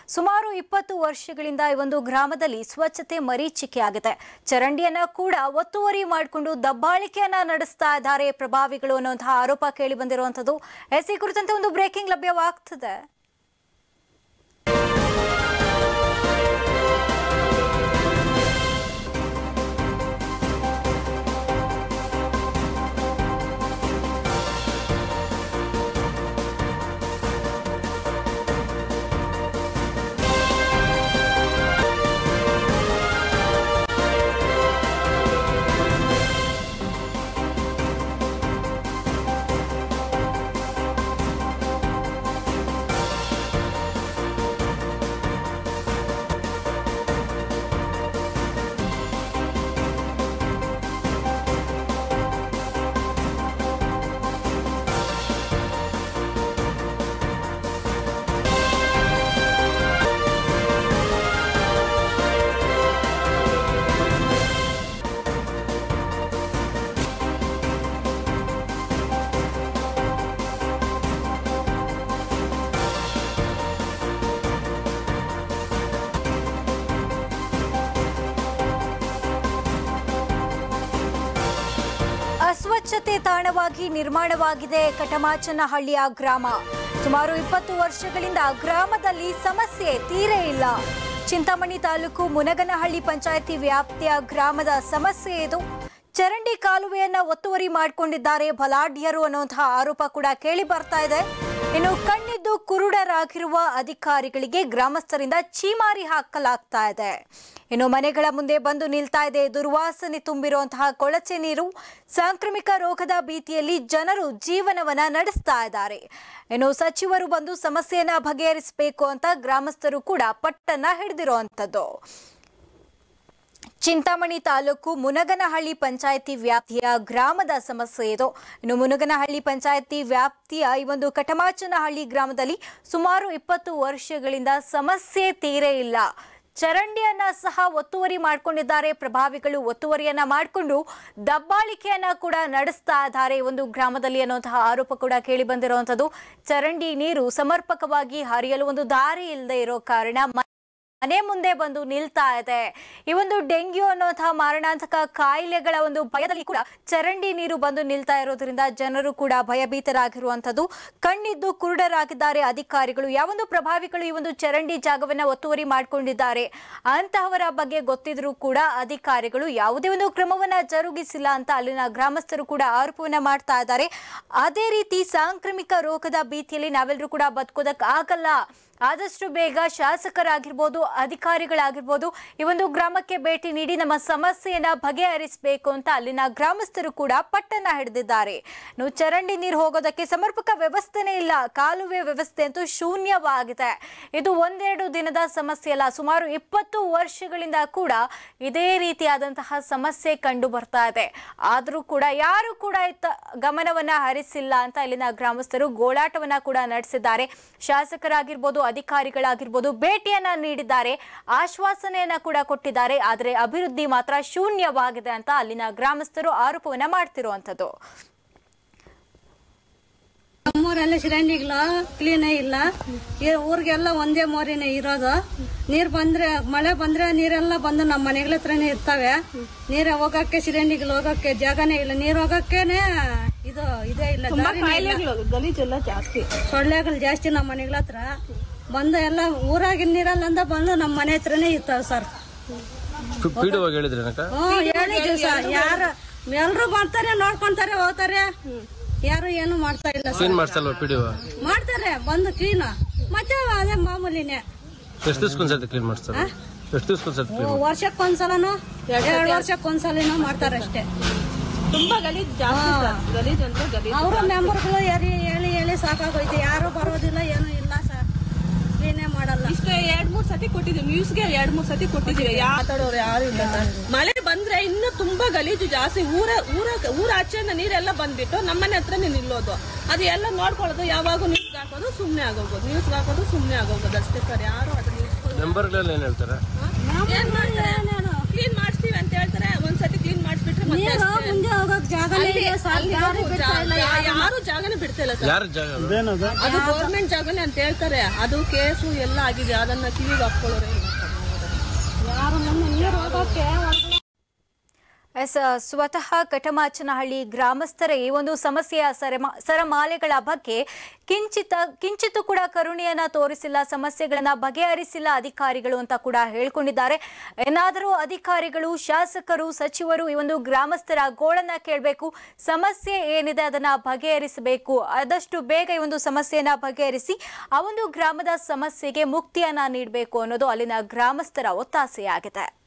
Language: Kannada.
ಸುಮಾರು 20 ವರ್ಷಗಳಿಂದ ಈ ಒಂದು ಗ್ರಾಮದಲ್ಲಿ ಸ್ವಚ್ಛತೆ ಮರೀಚಿಕೆಯಾಗಿದೆ. ಚರಂಡಿಯನ್ನ ಕೂಡ ಒತ್ತುವರಿ ಮಾಡಿಕೊಂಡು ದಬ್ಬಾಳಿಕೆಯನ್ನ ನಡೆಸ್ತಾ ಇದ್ದಾರೆ ಪ್ರಭಾವಿಗಳು ಅನ್ನುವಂತಹ ಆರೋಪ ಕೇಳಿ ಬಂದಿರುವಂತದ್ದು. ಈ ಕುರಿತಂತೆ ಒಂದು ಬ್ರೇಕಿಂಗ್ ಲಭ್ಯವಾಗ್ತದೆ. ಸ್ವಚ್ಛತೆ ತಾಣವಾಗಿ ನಿರ್ಮಾಣವಾಗಿದೆ ಕಟಮಾಚನಹಳ್ಳಿಯ ಗ್ರಾಮ. ಸುಮಾರು 20 ವರ್ಷಗಳಿಂದ ಗ್ರಾಮದಲ್ಲಿ ಸಮಸ್ಯೆ ತೀರೇ ಇಲ್ಲ. ಚಿಂತಾಮಣಿ ತಾಲೂಕು ಮುನಗನಹಳ್ಳಿ ಪಂಚಾಯಿತಿ ವ್ಯಾಪ್ತಿಯ ಗ್ರಾಮದ ಸಮಸ್ಯೆ ಇದು. ಚರಂಡಿ ಕಾಲುವೆಯನ್ನ ಒತ್ತುವರಿ ಮಾಡಿಕೊಂಡಿದ್ದಾರೆ ಬಲಾಢ್ಯರು ಅನ್ನುವಂತಹ ಆರೋಪ ಕೂಡ ಕೇಳಿ ಬರ್ತಾ ಇದೆ. ಇನ್ನು ಕಣ್ಣಿದ್ದು ಕುರುಡರಾಗಿರುವ ಅಧಿಕಾರಿಗಳಿಗೆ ಗ್ರಾಮಸ್ಥರಿಂದ ಛೀಮಾರಿ ಹಾಕಲಾಗ್ತಾ ಇದೆ. ಇನ್ನು ಮನೆಗಳ ಮುಂದೆ ಬಂದು ನಿಲ್ತಾ ಇದೆ ದುರ್ವಾಸನೆ ತುಂಬಿರುವಂತಹ ಕೊಳಚೆ ನೀರು. ಸಾಂಕ್ರಾಮಿಕ ರೋಗದ ಭೀತಿಯಲ್ಲಿ ಜನರು ಜೀವನವನ್ನ ನಡೆಸ್ತಾ ಇದ್ದಾರೆ. ಇನ್ನು ಸಚಿವರು ಬಂದು ಸಮಸ್ಯೆಯನ್ನ ಬಗೆಹರಿಸಬೇಕು ಅಂತ ಗ್ರಾಮಸ್ಥರು ಕೂಡ ಪಟ್ಟನ್ನ ಹಿಡಿದಿರುವಂತದ್ದು. ಚಿಂತಾಮಣಿ ತಾಲೂಕು ಮುನಗನಹಳ್ಳಿ ಪಂಚಾಯಿತಿ ವ್ಯಾಪ್ತಿಯ ಗ್ರಾಮದ ಸಮಸ್ಯೆ ಇದು. ಇನ್ನು ಮುನಗನಹಳ್ಳಿ ಪಂಚಾಯಿತಿ ವ್ಯಾಪ್ತಿಯ ಈ ಒಂದು ಕಟಮಾಚನಹಳ್ಳಿ ಗ್ರಾಮದಲ್ಲಿ ಸುಮಾರು 20 ವರ್ಷಗಳಿಂದ ಸಮಸ್ಯೆ ತೀರೇ ಇಲ್ಲ. ಚರಂಡಿಯನ್ನ ಸಹ ಒತ್ತುವರಿ ಮಾಡಿಕೊಂಡಿದ್ದಾರೆ ಪ್ರಭಾವಿಗಳು. ಒತ್ತುವರಿಯನ್ನ ಮಾಡಿಕೊಂಡು ದಬ್ಬಾಳಿಕೆಯನ್ನ ಕೂಡ ನಡೆಸ್ತಾ ಇದ್ದಾರೆ ಒಂದು ಗ್ರಾಮದಲ್ಲಿ ಅನ್ನುವಂತಹ ಆರೋಪ ಕೂಡ ಕೇಳಿ ಬಂದಿರುವಂತದ್ದು. ಚರಂಡಿ ನೀರು ಸಮರ್ಪಕವಾಗಿ ಹರಿಯಲು ಒಂದು ದಾರಿ ಇಲ್ಲದೆ ಇರೋ ಕಾರಣ ಮನೆ ಮುಂದೆ ಬಂದು ನಿಲ್ತಾ ಇದೆ. ಈ ಒಂದು ಡೆಂಗ್ಯೂ ಅನ್ನುವಂತಹ ಮಾರಣಾಂತಕ ಕಾಯಿಲೆಗಳ ಒಂದು ಭಯದಲ್ಲಿ ಕೂಡ ಚರಂಡಿ ನೀರು ಬಂದು ನಿಲ್ತಾ ಇರೋದ್ರಿಂದ ಜನರು ಕೂಡ ಭಯಭೀತರಾಗಿರುವಂತದ್ದು. ಕಣ್ಣಿದ್ದು ಕುರುಡರಾಗಿದ್ದಾರೆ ಅಧಿಕಾರಿಗಳು. ಯಾವೊಂದು ಪ್ರಭಾವಿಗಳು ಈ ಒಂದು ಚರಂಡಿ ಜಾಗವನ್ನ ಒತ್ತುವರಿ ಮಾಡಿಕೊಂಡಿದ್ದಾರೆ ಅಂತಹವರ ಬಗ್ಗೆ ಗೊತ್ತಿದ್ರೂ ಕೂಡ ಅಧಿಕಾರಿಗಳು ಯಾವುದೇ ಒಂದು ಕ್ರಮವನ್ನ ಜರುಗಿಸಿಲ್ಲ ಅಂತ ಅಲ್ಲಿನ ಗ್ರಾಮಸ್ಥರು ಕೂಡ ಆರೋಪವನ್ನ ಮಾಡ್ತಾ ಇದ್ದಾರೆ. ಅದೇ ರೀತಿ ಸಾಂಕ್ರಾಮಿಕ ರೋಗದ ಭೀತಿಯಲ್ಲಿ ನಾವೆಲ್ಲರೂ ಕೂಡ ಬದುಕೋದಕ್ಕೆ ಆಗಲ್ಲ. ಆದಷ್ಟು ಬೇಗ ಶಾಸಕರಾಗಿರ್ಬೋದು ಅಧಿಕಾರಿಗಳಾಗಿರ್ಬೋದು ಈ ಒಂದು ಗ್ರಾಮಕ್ಕೆ ಭೇಟಿ ನೀಡಿ ನಮ್ಮ ಸಮಸ್ಯೆಯನ್ನ ಬಗೆಹರಿಸಬೇಕು ಅಂತ ಅಲ್ಲಿನ ಗ್ರಾಮಸ್ಥರು ಕೂಡ ಪಟ್ಟನ್ನ ಹಿಡಿದಿದ್ದಾರೆ. ಚರಂಡಿ ನೀರು ಹೋಗೋದಕ್ಕೆ ಸಮರ್ಪಕ ವ್ಯವಸ್ಥೆನೇ ಇಲ್ಲ. ಕಾಲುವೆ ವ್ಯವಸ್ಥೆ ಅಂತೂ ಶೂನ್ಯವಾಗಿದೆ. ಇದು ಒಂದೆರಡು ದಿನದ ಸಮಸ್ಯೆ ಅಲ್ಲ. ಸುಮಾರು 20 ವರ್ಷಗಳಿಂದ ಕೂಡ ಇದೇ ರೀತಿಯಾದಂತಹ ಸಮಸ್ಯೆ ಕಂಡು ಬರ್ತಾ ಇದೆ. ಆದ್ರೂ ಕೂಡ ಯಾರು ಕೂಡ ಗಮನವನ್ನ ಹರಿಸಿಲ್ಲ ಅಂತ ಇಲ್ಲಿನ ಗ್ರಾಮಸ್ಥರು ಗೋಳಾಟವನ್ನ ಕೂಡ ನಡೆಸಿದ್ದಾರೆ. ಶಾಸಕರಾಗಿರ್ಬೋದು ಅಧಿಕಾರಿಗಳಾಗಿರ್ಬೋದು ಭೇಟಿಯನ್ನ ನೀಡಿದ್ದಾರೆ, ಆಶ್ವಾಸನೆಯನ್ನ ಕೂಡ ಕೊಟ್ಟಿದ್ದಾರೆ. ಆದರೆ ಅಭಿವೃದ್ಧಿ ಮಾತ್ರ ಶೂನ್ಯವಾಗಿದೆ ಅಂತ ಅಲ್ಲಿನ ಗ್ರಾಮಸ್ಥರು ಆರೋಪವನ್ನ ಮಾಡ್ತಿರುವಂತದ್ದು. ನಮ್ಮೂರಲ್ಲಿ ಚರಂಡಿಗಳು ಕ್ಲೀನೇ ಇಲ್ಲ. ಊರಿಗೆಲ್ಲ ಒಂದೇ ಮೋರಿನೇ ಇರೋದು. ನೀರ್ ಬಂದ್ರೆ ಮಳೆ ಬಂದ್ರೆ ನೀರೆಲ್ಲ ಬಂದು ನಮ್ಮ ಮನೆಗಳ ಹತ್ರನೇ ಇರ್ತವೆ. ನೀರ ಹೋಗಕ್ಕೆ ಚರಂಡಿಗಳು ಹೋಗಕ್ಕೆ ಜಾಗನೇ ಇಲ್ಲ. ನೀರ್ ಹೋಗಕ್ಕೇನೆ ಇದೇ ಇಲ್ಲ. ಗಲೀಜೆಲ್ಲ ಜಾಸ್ತಿ, ಸೊಳ್ಳೆಗಳು ಜಾಸ್ತಿ ನಮ್ಮ ಮನೆಗಳ ಹತ್ರ ಬಂದು ಎಲ್ಲ ಊರಾಗಿನ ನೀರಲ್ಲ ಬಂದು ನಮ್ಮ ಮನೆ ಹತ್ರನೇ ಇರ್ತಾವೆ ಸರ್. ಹೇಳಿದ್ವಿ ಸರ್. ಯಾರು ಎಲ್ರು ಬರ್ತಾರೆ ನೋಡ್ಕೊಂತಾರೆ ಹೋಗ್ತಾರೆ. ಯಾರು ಏನು ಮಾಡ್ತಾ ಇಲ್ಲ. ಮಾಡ್ತಾರೆ ಬಂದು ಕ್ಲೀನ್. ಮತ್ತೆ ಅದೇ ಮಾಮೂಲಿನೇ. ವರ್ಷಕ್ಕೊಂದ್ಸಲನೋ 2 ವರ್ಷಕ್ಕೊಂದ್ಸಲನೋ ಮಾಡ್ತಾರೆ ಅಷ್ಟೇ. ತುಂಬಾ ಅವರು ಮೆಂಬರ್ಗಳು ಹೇಳಿ ಸಾಕಾಗೋಯ್ತು. ಯಾರು ಬರೋದಿಲ್ಲ, ಏನು ಇಲ್ಲ ಸರ್. ಕ್ಲೀನೇ ಮಾಡಲ್ಲ. ಇಷ್ಟೇ 2-3 ಸತಿ ಕೊಟ್ಟಿದ್ವಿ. ನ್ಯೂಸ್ಗೆ 2-3 ಸತಿ ಕೊಟ್ಟಿದ್ವಿ. ಮಾತಾಡೋರು ಯಾರು ಇಲ್ಲ ಸರ್. ಮಳೆ ಬಂದ್ರೆ ಇನ್ನು ತುಂಬಾ ಗಲೀಜು ಜಾಸ್ತಿ. ಊರ ಆಚೆಯಿಂದ ನೀರೆಲ್ಲ ಬಂದ್ಬಿಟ್ಟು ನಮ್ಮನೆ ಹತ್ರನೇ ನಿಲ್ಲೋದು. ಅದು ಎಲ್ಲ ನೋಡ್ಕೊಳ್ಳೋದು. ಯಾವಾಗ ನ್ಯೂಸ್ಗೆ ಹಾಕೋದು ಸುಮ್ನೆ ಆಗೋಗೋದು. ನ್ಯೂಸ್ಗೆ ಹಾಕೋದು ಸುಮ್ನೆ ಆಗೋಗೋದು ಅಷ್ಟೇ ಸರ್. ಯಾರು ಅದು ಮೆಂಬರ್ಗಳೆಲ್ಲ ಏನ್ ಹೇಳ್ತಾರೆ? ಕ್ಲೀನ್ ಮಾಡಿಸ್ತೀವಿ ಅಂತ ಹೇಳ್ತಾರೆ. ಒಂದ್ಸತಿ ಕ್ಲೀನ್ ಮಾಡಿಸ್ಬಿಟ್ರೆ ನೀರು ಮುಂದೆ ಹೋಗಕ್ ಜಾಗನೇ ಇಲ್ಲ ಸರ್. ಯಾರು ಜಾಗನೇ ಬಿಡ್ತಾ ಇಲ್ಲ ಸರ್. ಅದು ಗೌರ್ಮೆಂಟ್ ಜಾಗನೇ ಅಂತ ಹೇಳ್ತಾರೆ. ಅದು ಕೇಸು ಎಲ್ಲ ಆಗಿದೆ. ಅದನ್ನ ಕಿವಿಗೆ ಹಾಕೊಳ್ಳೋರೆ ಯಾರು ಮುಂದೆ ನೀರು ಹೋಗಕ್ಕೆ ಸ್ವತಃ ಕಟಮಾಚನಹಳ್ಳಿ ಗ್ರಾಮಸ್ಥರ ಈ ಒಂದು ಸಮಸ್ಯೆಯ ಸರಮಾಲೆಗಳ ಬಗ್ಗೆ ಕಿಂಚಿತ್ತು ಕೂಡ ಕರುಣೆಯನ್ನ ತೋರಿಸಿಲ್ಲ, ಸಮಸ್ಯೆಗಳನ್ನ ಬಗೆಹರಿಸಿಲ್ಲ ಅಧಿಕಾರಿಗಳು ಅಂತ ಕೂಡ ಹೇಳ್ಕೊಂಡಿದ್ದಾರೆ. ಏನಾದರೂ ಅಧಿಕಾರಿಗಳು, ಶಾಸಕರು, ಸಚಿವರು ಈ ಒಂದು ಗ್ರಾಮಸ್ಥರ ಗೋಳನ್ನ ಕೇಳಬೇಕು, ಸಮಸ್ಯೆ ಏನಿದೆ ಅದನ್ನ ಬಗೆಹರಿಸಬೇಕು, ಆದಷ್ಟು ಬೇಗ ಈ ಒಂದು ಸಮಸ್ಯೆಯನ್ನ ಬಗೆಹರಿಸಿ ಆ ಒಂದು ಗ್ರಾಮದ ಸಮಸ್ಯೆಗೆ ಮುಕ್ತಿಯನ್ನ ನೀಡಬೇಕು ಅನ್ನೋದು ಅಲ್ಲಿನ ಗ್ರಾಮಸ್ಥರ ಒತ್ತಾಸೆಯಾಗಿದೆ.